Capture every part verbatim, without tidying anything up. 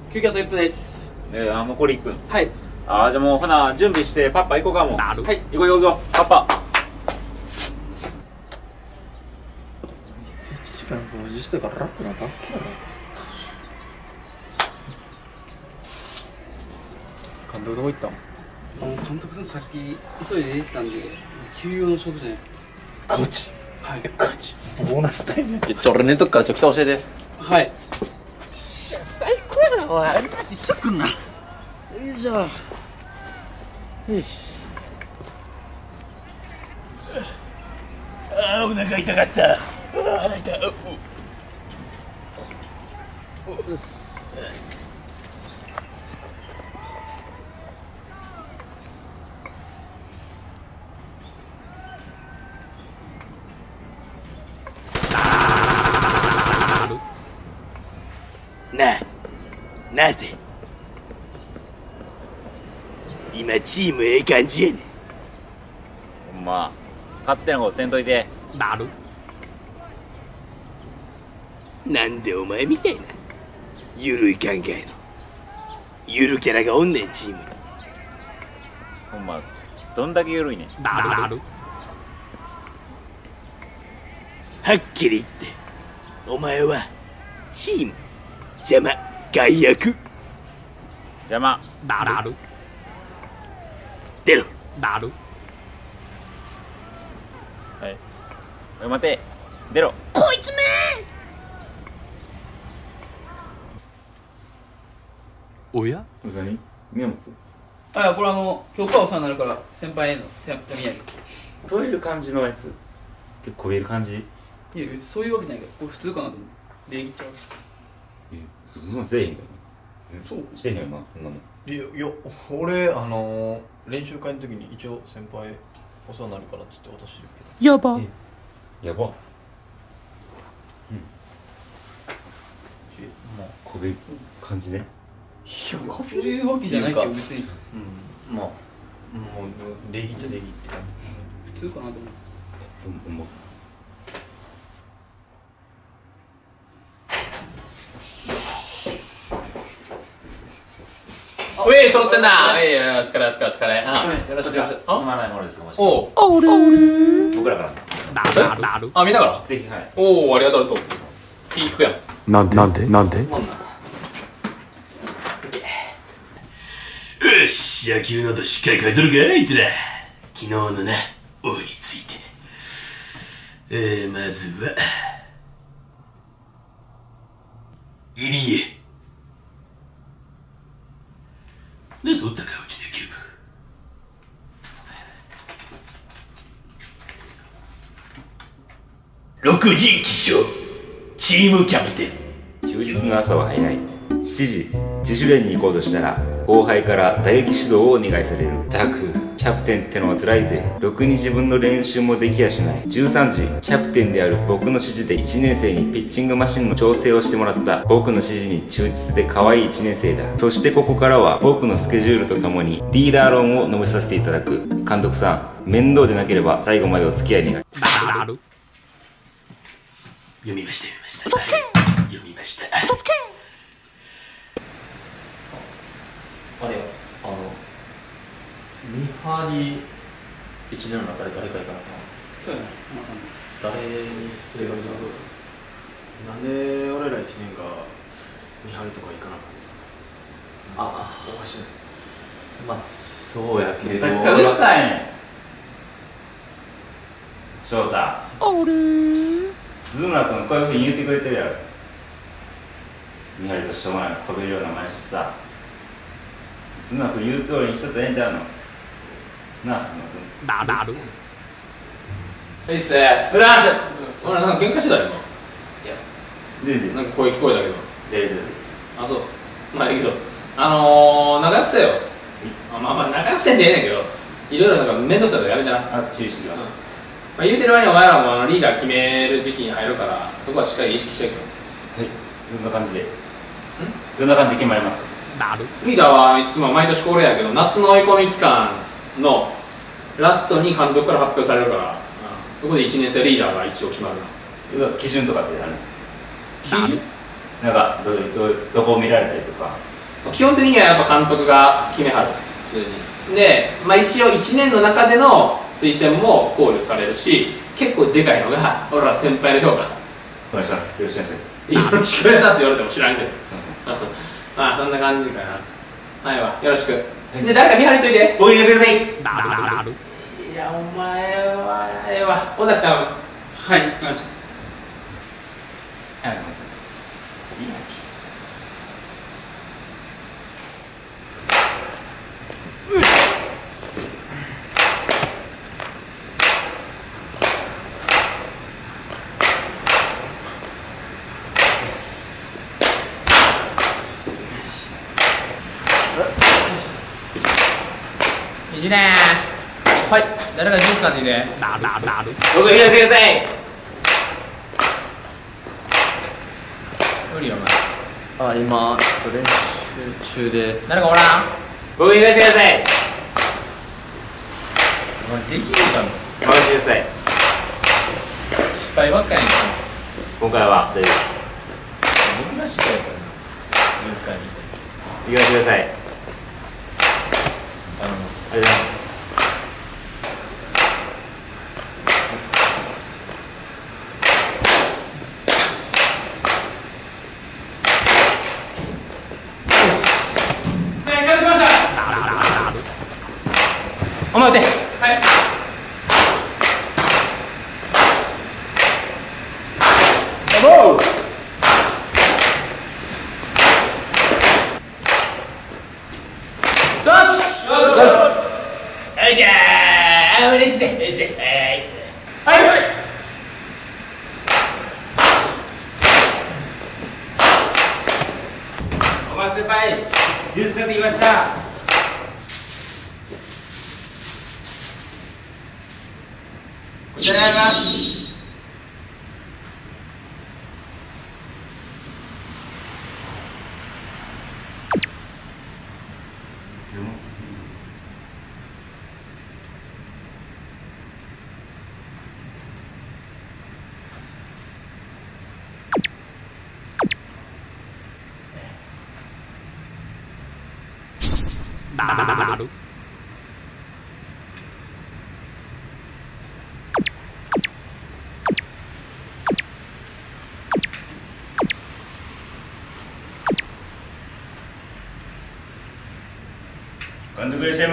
休憩あといっぷんです。 えあ残りいっぷん。 はい。 ああじゃあもうほな準備してパッパ行こうかもう。 はい。 行こう行こう行こうパッパ。 いちじかん掃除してから楽なだけやろ。監督どこ行ったん？ あの監督さんさっき急いで出てたんで休養の仕事じゃないですか。 コーチ。 はい。 コーチ。ボーナスタイムやっけ。ちょ俺寝とくからちょっと教えて。 はい。 最高やなおい。ありがとう。一緒くんな。よいしょ。よし。ああお腹痛かった。ああ腹痛い。おお。なあ、なて今チームええ感じやねん。 ほんま勝手なことせんといて。 なる。 なんでお前みたいなゆるい考えのゆるキャラがおんねんチームに。 ほんまどんだけ緩いねん。 なるなる。 はっきり言ってお前はチーム邪魔害悪。 邪魔。 なる。 出ろ。 なる。 はい。おい待て出ろ。 こいつめおや？ 何荷物？ あ、これあの今日からお世話になるから先輩への手手土産。 そういう感じのやつ結構こびえる感じ。 いや別にそういうわけじゃないけどこれ普通かなと思う。礼儀ちゃう。 そんなんせえへんけど。 そうしてへんよなそんなもん。 いやいや俺あのー、練習会の時に一応先輩お世話になるからって言って渡してるけど。 やば。 やば。 えまあこびえる感じね。 いやこびるわけじゃないけど別にうんまあもう礼儀っちゃ礼儀って普通かなと思う。 ほんま。 うえい揃ってんな。いやいや疲れ疲れ疲れ。あよろしくよろしく。 つまらないものですかもしれない。 おうあれ僕らからなるなる。 あ見ながら。 ぜひはい。 おおありがとうありがとう。気利くやん。 なんでなんでなんで。 なんだ。 よし野球のことしっかり書いとるかあいつら。昨日のな王について。えー、まずは入江。なぜおったかうちの野球部。六人起床チームキャプテン。 休日の朝は早い。しちじ自主練に行こうとしたら後輩から打撃指導をお願いされる。たくキャプテンってのは辛いぜ。ろくに自分の練習もできやしない。じゅうさんじキャプテンである僕の指示でいちねん生にピッチングマシンの調整をしてもらった。僕の指示に忠実で可愛いいちねん生だ。そしてここからは僕のスケジュールとともにリーダー論を述べさせていただく。監督さん面倒でなければ最後までお付き合い願い。 なる。 読みました読みました、はい、読みました。 あれよあの見張り一年の中で誰かいたのかな。 そうやな。 誰にてかさ、なんで俺ら一年が見張りとか行かなかったの。 ああおかしいね。 まあそうやけど。 さっきからうるさいねん翔太。あれ鈴村君こういうふうに言ってくれてるやろ。見張りとしょうもないこびるような真似してさ鈴村君言う通りにしとったらええんちゃうのなあ鈴村君。 ななる。 いいっすね。 フランスあれなんか喧嘩してたよ今。いや全然です。 なんか声聞こえたけど。 じゃあいいです。 あそうまあいいけどあのー、仲良くせよ。あまあまあ仲良くせんでええねんけどいろいろなんか面倒くさいからやめてな。 あ注意してきます、 まあ、言うてる間にお前らもあのリーダー決める時期に入るからそこはしっかり意識していくよ。 はいどんな感じでどんな感じで決まりますか。 なる。 リーダーはいつも毎年恒例やけど夏の追い込み期間のラストに監督から発表されるから、うん、そこでいちねん生リーダーが一応決まるな。 要は基準とかってあるんですか。 基準なんかどどどこを見られたりとか基本的にはやっぱ監督が決めはる、普通に。で、まあ、一応いちねんの中での推薦も考慮されるし、結構でかいのが俺ら先輩の評価。 お願いします。よろしくお願いします。 よろしくお願いします言われても知らんけど。 すいません。 まあそんな感じかな。はいわ、よろしく。で、誰か見張りといて。 僕に言わせてください。 いや、お前はええわ。尾崎頼む。 はい、わかりました。 はい、ごめんなさい。いいな。 いちねん。はい、誰かジュース買ってきて。 僕に言わせてください。 無理よ、お前。 あ、今ちょっと練習中で。 誰かおらん。 僕に言わせてください。 お前できるかも。 任せてください。 失敗ばっかやんか。 今回は大丈夫です。 難しいからやっぱりな。ジュース買いに来て。 言わせてください。 頼む。 ありがとうございます。 はい、完しました。お前打て。はい。 はい、じゃあ、あ、嬉しいね。嬉しい。はい。 はい。 お前先輩、ジュース買ってきました。こちらになります。監督いらっしゃいます。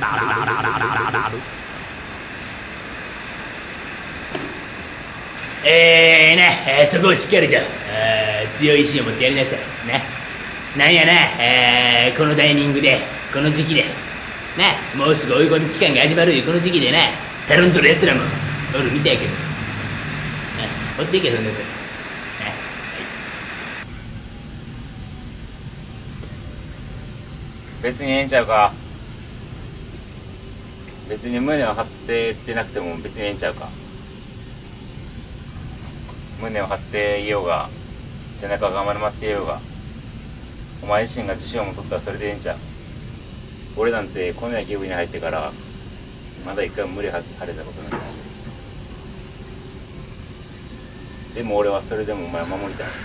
えーね、えー、そこをしっかりと、えー、強い意志を持ってやりなさい。ね。なんやな、えー、このタイミングで、この時期で、な、もうすぐ追い込み期間が始まるいうこの時期でな、たるんとるやつらもおるみたいやけど、な、追っていけ、そんなやつ。な、はい別にええんちゃうか。別に胸を張ってってなくても別にええんちゃうか。胸を張っていようが背中が丸まっていようが、お前自身が自信を持っとったらそれでええんちゃう。俺なんてこの野球部に入ってからまだ一回も胸張れたことない。でも俺はそれでもお前を守りたい。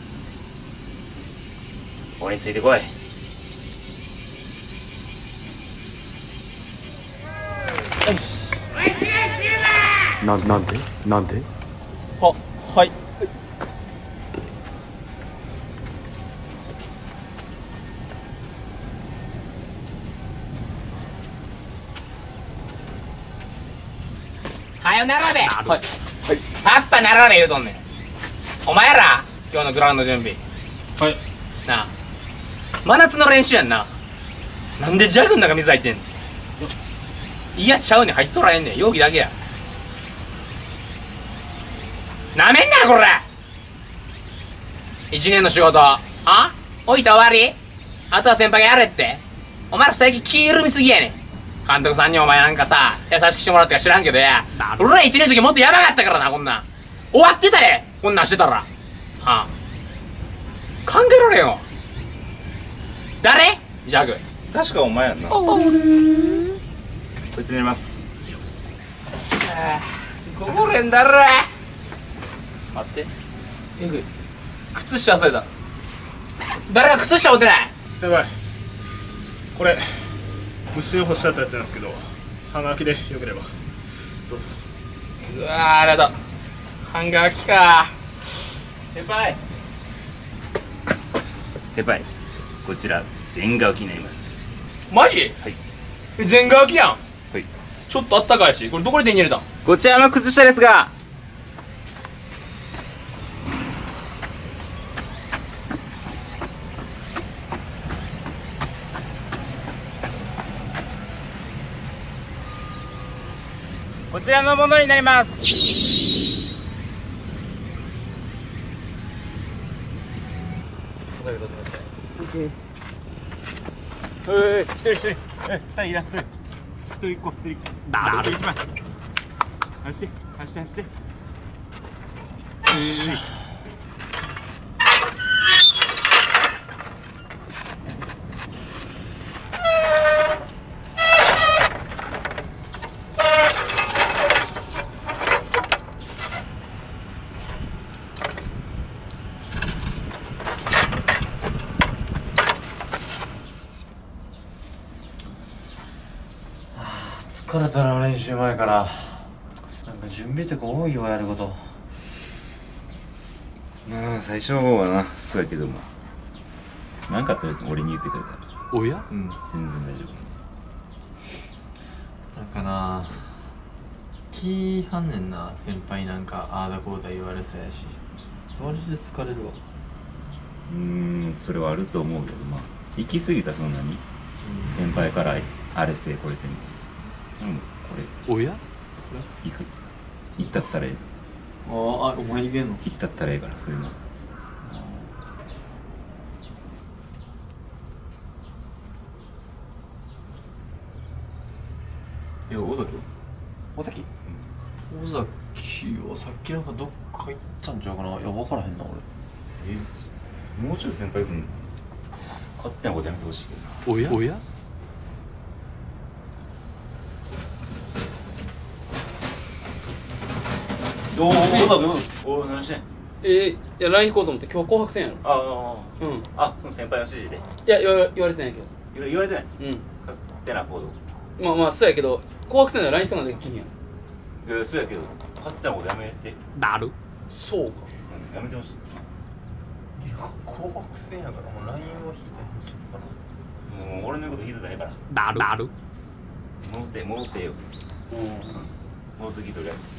俺についてこい。 な、なんでなんでは、はい。 はよ並べ。 はい。はい。 パッパ並べ言うとんねん。お前ら今日のグラウンド準備。 はい。 なあ、真夏の練習やんな。なんでジャグの中水入ってんの。いやちゃうねん、入っとらへんねん、容疑だけや。なめんなこら。一年の仕事あ置いた終わり。あとは先輩がやれって。お前ら最近気緩みすぎやねん。監督さんにお前なんかさ優しくしてもらったか知らんけどや、俺ら一年の時もっとやばかったからな。こんなん終わってたで、こんなんしてたら。はあ、考えられんよ。誰ジャグ。 確かお前やんな。こいつになります。 ここれんだろ。待って、えぐい、靴下忘れた。 誰が靴下持ってない？ 先輩、これ虫に干してあったやつなんですけど、半乾きでよければどうぞ。 うわー、ありがとう。半乾きか。 先輩先輩、こちら全乾きになります。 マジ？ はい。 え、全乾きやん。 はい。 ちょっとあったかいし、これどこで手に入れたん？ こちらの靴下ですが、こちらのものになります。 だけど待って。 おいおい、一人一人、え、二人いらん、一人、一人一個、一人一個。 なる一枚。走って、走って、走って。 疲れたな、練習前から。なんか準備とか多いわ、やること。 まあ最初はな、そうやけども、なんかあったら別に俺に言ってくれたら、 おや？ うん、全然大丈なんかな、気はんねんな、先輩なんかああだこうだ言われそうやし、それで疲れるわ。 夫。うーん、それはあると思うけど、まあ行き過ぎたそんなに、先輩からあれせえこれせえみたいな。うん、これおや？ 行く、行ったったらええ。 ああ、お前いけんの？ 行ったったらええから、そういうの。え、尾崎は？ 尾崎？尾崎はさっきなんかどっか行ったんちゃうかな。いや、分からへんな、俺。 え、もうちょい先輩君勝手なことやめてほしいけどな。 おや？おや？ おお、尾崎、おお、何してん？ えー、いや、ライン 引こうと思って、今日紅白戦やろ。 ああ、 うん。 あ、その先輩の指示で。 いや、言わ言われてないけど。 言わ言われてない？ うん。 勝手な行動。 まあまあ、そうやけど、紅白戦では ライン 引かないできんやん。 いや、そうやけど、勝手なことやめて。 なる。 そうか。 うん、やめてほしい。 いや、紅白戦やから、もう ライン を引いたらいいんちゃうかな。 もう俺の言うこと聞いてたらええから。 なる。なる。 戻って、戻ってよ。 うん。 戻ってきとるやつ。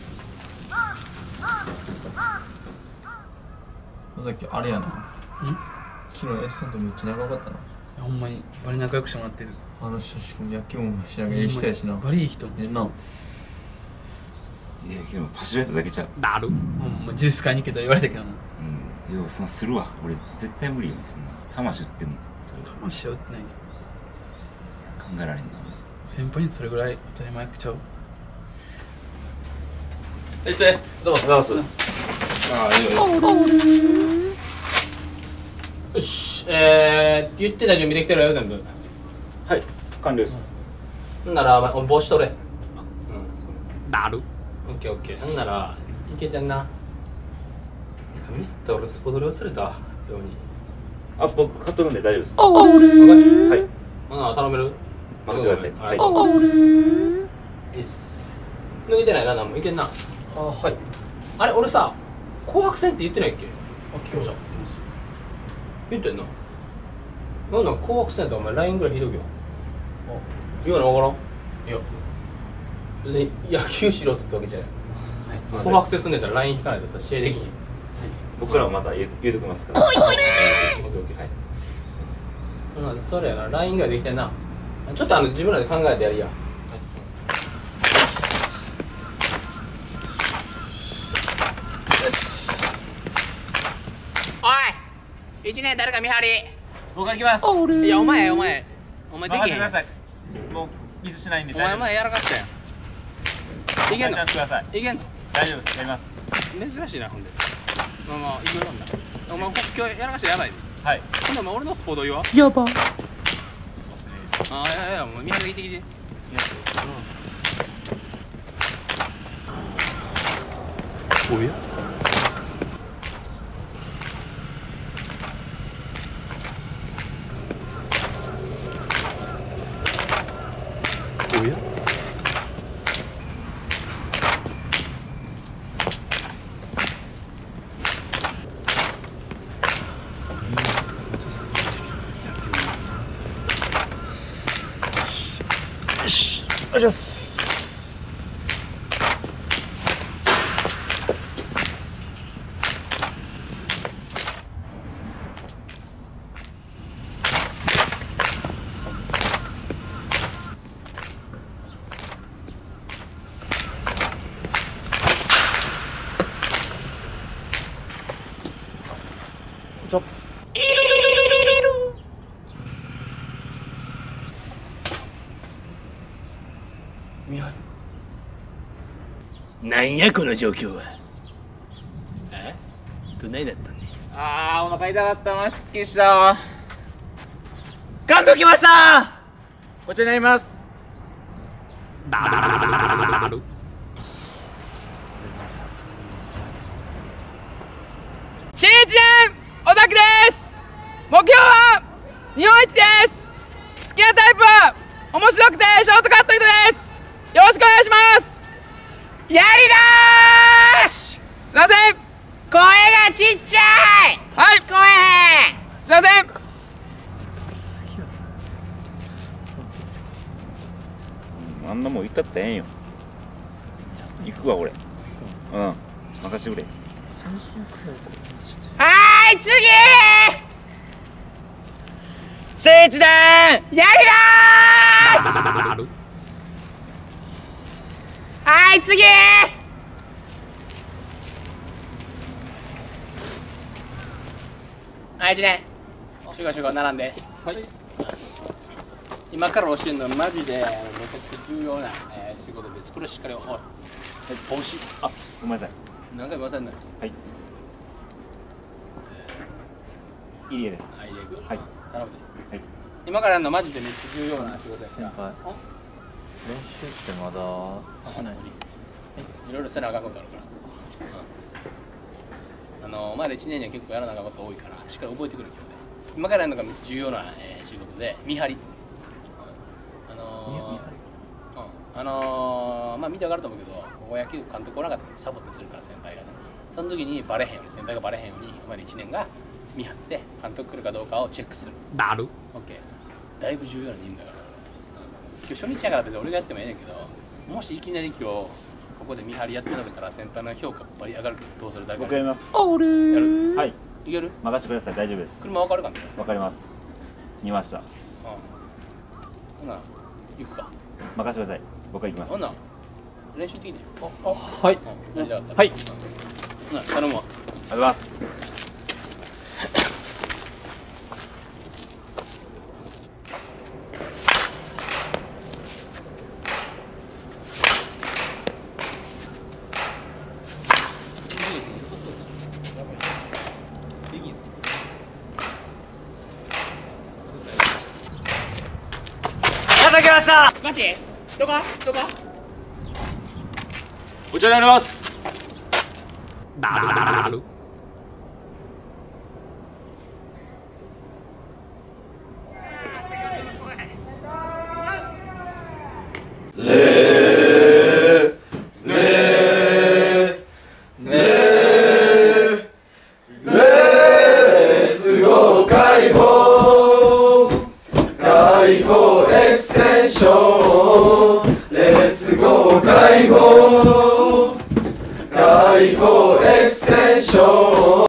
尾崎あれやな。昨日エッセントめっちゃ長かったな。 ほんまにバリ仲良くしてもらってる。 あの人しかも野球もしなきゃいい人やしな。 バリいい人。 えな。 いや、けどパシられただけちゃう。 なる。 ほんまジュース買いに行けと言われたけどな。 うん、ようそんなするわ。俺絶対無理よ。そんな魂売ってもそれは魂は売ってないけど。 考えられんな。 先輩にそれぐらい当たり前ちゃう。 えっせ、どうも。 どうぞ。 ああ、いいよ。よし、えー、言ってた準備できてるよ、全部。 はい、完了です。 ほんなら、お帽子取れ。うん。なる。オッケーオッケー。ほんなら、いけてんな。ミスって俺スポドリ忘れたように。 あ、僕買っとるんで大丈夫です。 あ、 はい。 ほんなら頼める？ 任せてください。 はい。いいっす。抜いてないな、なんもいけんな。あ、はい。あれ、俺さ、紅白戦って言ってないっけ？あ、聞きました。言ってんな。なんだ、紅白戦やったらお前 ライン ぐらい引いとけよ。あ、言うの分からん？いや、別に野球しろって言ったわけじゃない。紅白戦すんでたら ライン 引かないとさ、試合できひん。 僕らはまた言う言うときますから。 オッケーオッケー。はい。ほな、それやな、ライン ぐらいできてんな。ちょっとあの、自分らで考えてやりや。おい、一年誰か見張り。 僕が行きます。 いや、お前お前お前できへん。 任せてください。もうミスしないんでお前前やらかしたやん。いけんの？ チャンスください。 いけんの？ 大丈夫です。やります。 珍しいな、ほんで。まあまあ、いくよんだ。お前今日やらかしたらやばいで。 はい。 ほんでお前俺のスポード言わ。 やば。 ああ、いやいや、もう見張りできてきて。おや？ 願いします。ちょ見張り。 なんやこの状況は。あ、どないだったんね。 あー、お腹痛かったな。すっきりした監督来ました。 こちらになります。新一年オタクです。目標は日本一です。好きなタイプは面白くてショートカット糸です。よろしくお願いします。やりなーし。すいません、 声がちっちゃい。 はい、 聞こえへん。 すいません。 あんなもん言ったってええんよ。行くわ俺。うん、任してくれ。 はーい、次新一伝。 やりなーし。はい、次はい、一年集合集合並んで。 はい、今から教えるのはマジでめちゃくちゃ重要な、えー仕事です。これしっかりおい、帽子、 あ、ごめんなさい。 何回も言わせんのよ。 はい。入江です。 はい、入江君、 はい。 頼むで。 はい。 今からやるのマジでめっちゃ重要な仕事やから先輩、練習ってまだあ、ないいろいろせなあかんことあるから、うん、あのお前らいちねんには結構やらなあかんこと多いからしっかり覚えてくれ。今日で今からやるのがめっちゃ重要な、えー仕事で見張り、うん、あのー、うん、あのー、まあ見てわかると思うけど、ここ野球監督来なかったらサボってするから先輩がね、その時にバレへんように、先輩がバレへんようにお前らいちねんが見張って監督来るかどうかをチェックする。 なる。 オッケー。だいぶ重要な任務だから、今日初日やから別に俺がやってもええねんけど、もしいきなり今日ここで見張りやってのけたら先輩の評価バリ上がるけど、どうする？誰か僕やります。 おるやる？ はい。 いける？ 任せてください。大丈夫です。 車わかるかね？ わかります。見ました。 うん。ほな行くか。 任せてください。僕は行きます。 ほな練習できねえよ。 あ、はい、 うん、やりたかったら。 はい、 ほな頼むわ。 ありがとうございます。 やってきました。 マジどこどここちらになります。 なる。 解放解放エクステンションレッツゴー解放解放エクステンション